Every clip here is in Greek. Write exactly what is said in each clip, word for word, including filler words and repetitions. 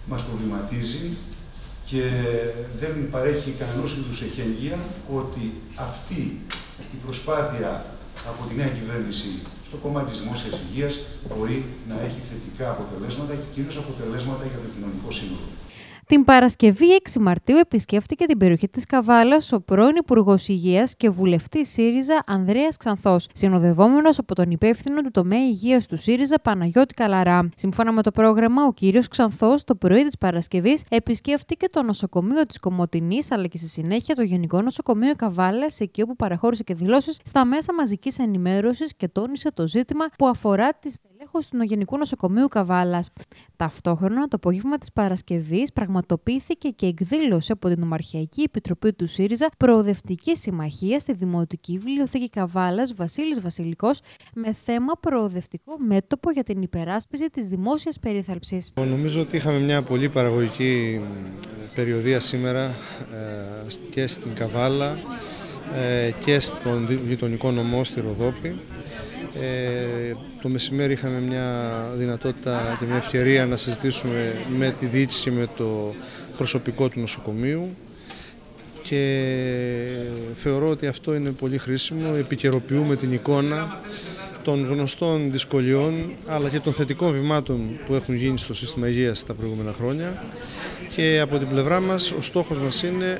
μας προβληματίζει και δεν παρέχει κανένας είδους εχέγγυα ότι αυτή η προσπάθεια από τη νέα κυβέρνηση στο κομμάτι της δημόσιας υγείας μπορεί να έχει θετικά αποτελέσματα και κυρίως αποτελέσματα για το κοινωνικό σύνολο. Την Παρασκευή έξι Μαρτίου επισκέφτηκε την περιοχή της Καβάλας ο πρώην Υπουργός Υγείας και βουλευτής ΣΥΡΙΖΑ Ανδρέας Ξανθός, συνοδευόμενος από τον υπεύθυνο του τομέα υγείας του ΣΥΡΙΖΑ Παναγιώτη Καλαρά. Σύμφωνα με το πρόγραμμα, ο κύριος Ξανθός το πρωί της Παρασκευής επισκέφτηκε το νοσοκομείο της Κομοτηνής αλλά και στη συνέχεια το Γενικό Νοσοκομείο Καβάλας, εκεί όπου παραχώρησε και δηλώσεις στα μέσα μαζικής ενημέρωσης και τόνισε το ζήτημα που αφορά τη στελέχωση του Γενικού Νοσοκομείου Καβάλας. Ταυτόχρονα, το απόγευμα της Παρασκευής πραγματοποιήθηκε και εκδήλωση από την Νομαρχιακή Επιτροπή του ΣΥΡΙΖΑ Προοδευτική Συμμαχία στη Δημοτική Βιβλιοθήκη Καβάλας Βασίλης Βασιλικός με θέμα προοδευτικό μέτωπο για την υπεράσπιση της δημόσιας περίθαλψης. Νομίζω ότι είχαμε μια πολύ παραγωγική περιοδεία σήμερα και στην Καβάλα και στον γειτονικό νομό στη Ροδόπη. Ε, το μεσημέρι είχαμε μια δυνατότητα και μια ευκαιρία να συζητήσουμε με τη διοίκηση και με το προσωπικό του νοσοκομείου και θεωρώ ότι αυτό είναι πολύ χρήσιμο. Επικαιροποιούμε την εικόνα των γνωστών δυσκολιών αλλά και των θετικών βημάτων που έχουν γίνει στο σύστημα υγείας τα προηγούμενα χρόνια και από την πλευρά μας ο στόχος μας είναι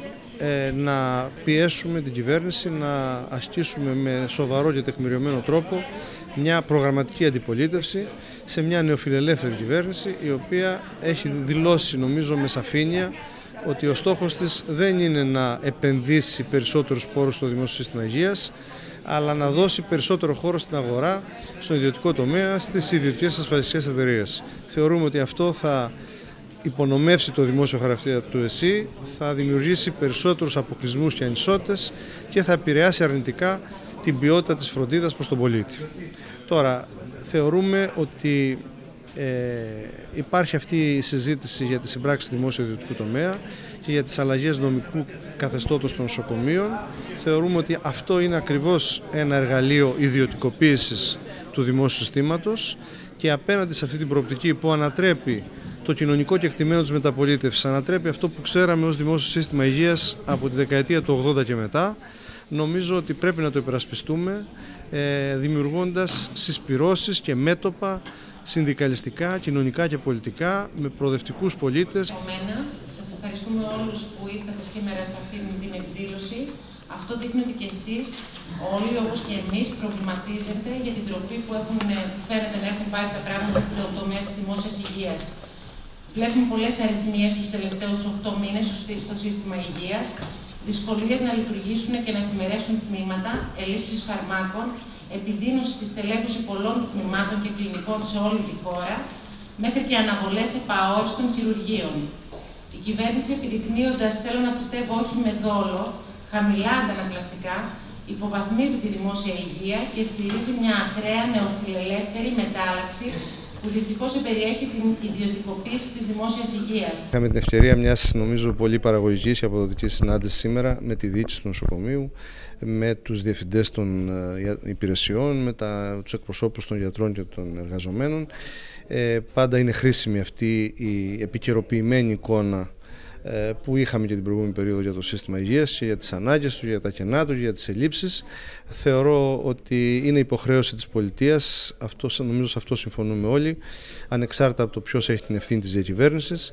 να πιέσουμε την κυβέρνηση να ασκήσουμε με σοβαρό και τεκμηριωμένο τρόπο μια προγραμματική αντιπολίτευση σε μια νεοφιλελεύθερη κυβέρνηση η οποία έχει δηλώσει νομίζω με σαφήνεια ότι ο στόχος της δεν είναι να επενδύσει περισσότερους πόρους στο δημόσιο σύστημα υγείας αλλά να δώσει περισσότερο χώρο στην αγορά, στον ιδιωτικό τομέα, στις ιδιωτικές ασφαλιστικές εταιρείες. Θεωρούμε ότι αυτό θα υπονομεύσει το δημόσιο χαρακτήρα του ΕΣΥ, θα δημιουργήσει περισσότερους αποκλεισμούς και ανισότητες και θα επηρεάσει αρνητικά την ποιότητα της φροντίδας προς τον πολίτη. Τώρα, θεωρούμε ότι ε, υπάρχει αυτή η συζήτηση για τη συμπράξη δημόσιο ιδιωτικού τομέα και για τις αλλαγές νομικού καθεστώτος των νοσοκομείων. Θεωρούμε ότι αυτό είναι ακριβώς ένα εργαλείο ιδιωτικοποίησης του δημόσιου συστήματος και απέναντι σε αυτή την προοπτική που ανατρέπει το κοινωνικό κεκτημένο της μεταπολίτευσης, ανατρέπει αυτό που ξέραμε ως δημόσιο σύστημα υγείας από τη δεκαετία του ογδόντα και μετά, νομίζω ότι πρέπει να το υπερασπιστούμε ε, δημιουργώντας συσπυρώσεις και μέτωπα συνδικαλιστικά, κοινωνικά και πολιτικά με προοδευτικούς πολίτες. Σας ευχαριστούμε όλους που ήρθατε σήμερα σε αυτή την εκδήλωση. Αυτό δείχνει ότι και εσείς όλοι, όπως και εμείς, προβληματίζεστε για την τροπή που, έχουν, που φαίνεται να έχουν πάρει τα πράγματα στον τομέα της δημόσιας υγείας. Βλέπουμε πολλές αριθμίες τους τελευταίους οκτώ μήνες στο σύστημα υγείας, δυσκολίες να λειτουργήσουν και να εφημερεύσουν τμήματα, ελλείψεις φαρμάκων, επιδείνωση στη στελέχωση πολλών τμήματων και κλινικών σε όλη τη χώρα, μέχρι και αναβολές επαόριστων χειρουργείων. Η κυβέρνηση, επιδεικνύοντας, θέλω να πιστεύω όχι με δόλο, χαμηλά αντανακλαστικά, υποβαθμίζει τη δημόσια υγεία και στηρίζει μια ακραία νεοφιλελεύθερη μετάλλαξη που δυστυχώς περιέχει την ιδιωτικοποίηση της δημόσιας υγείας. Είχαμε την ευκαιρία μιας νομίζω πολύ παραγωγικής και αποδοτικής συνάντησης σήμερα με τη διοίκηση του νοσοκομείου, με τους διευθυντές των υπηρεσιών, με τα, τους εκπροσώπους των γιατρών και των εργαζομένων. Ε, πάντα είναι χρήσιμη αυτή η επικαιροποιημένη εικόνα που είχαμε και την προηγούμενη περίοδο για το σύστημα υγείας και για τις ανάγκες του, για τα κενά του, για τις ελλείψεις. Θεωρώ ότι είναι υποχρέωση της πολιτείας, αυτό, νομίζω σε αυτό συμφωνούμε όλοι, ανεξάρτητα από το ποιος έχει την ευθύνη της διακυβέρνησης,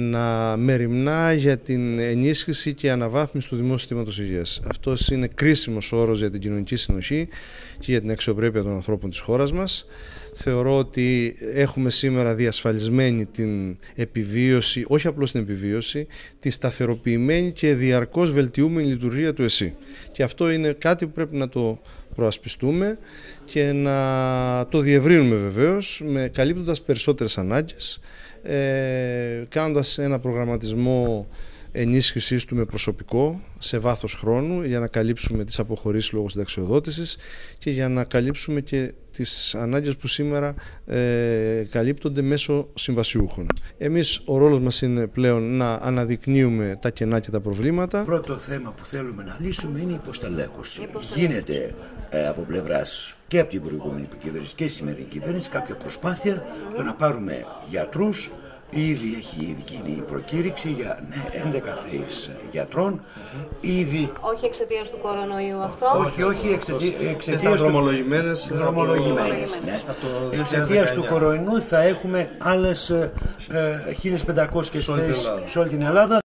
να μεριμνά για την ενίσχυση και αναβάθμιση του δημόσιου συστήματος υγείας. Αυτός είναι κρίσιμος όρος για την κοινωνική συνοχή και για την αξιοπρέπεια των ανθρώπων της χώρας μας. Θεωρώ ότι έχουμε σήμερα διασφαλισμένη την επιβίωση, όχι απλώς την επιβίωση, τη σταθεροποιημένη και διαρκώς βελτιούμενη λειτουργία του ΕΣΥ. Και αυτό είναι κάτι που πρέπει να το προασπιστούμε και να το διευρύνουμε βεβαίως, με, καλύπτοντας περισσότερες ανάγκες, ε, κάνοντας ένα προγραμματισμό ενίσχυσης του με προσωπικό σε βάθος χρόνου για να καλύψουμε τις αποχωρήσεις λόγω συνταξιοδότησης και για να καλύψουμε και τις ανάγκες που σήμερα ε, καλύπτονται μέσω συμβασιούχων. Εμείς ο ρόλος μας είναι πλέον να αναδεικνύουμε τα κενά και τα προβλήματα. Πρώτο θέμα που θέλουμε να λύσουμε είναι η υποστελέχωση. Γίνεται ε, από πλευράς και από την προηγούμενη κυβέρνηση και η σημερινή κυβέρνηση κάποια προσπάθεια για να πάρουμε γιατρούς Ήδη έχει γίνει η προκήρυξη για ναι, έντεκα θέσεις γιατρών. Ήδη... Όχι εξαιτίας του κορονοϊού αυτό. Όχι, όχι εξαιτίας του... δρομολογημένες. Δρομολογημένες, ναι. Εξαιτίας του κορονοϊού θα έχουμε άλλες ε, χίλιες πεντακόσιες θέσεις σε όλη την Ελλάδα.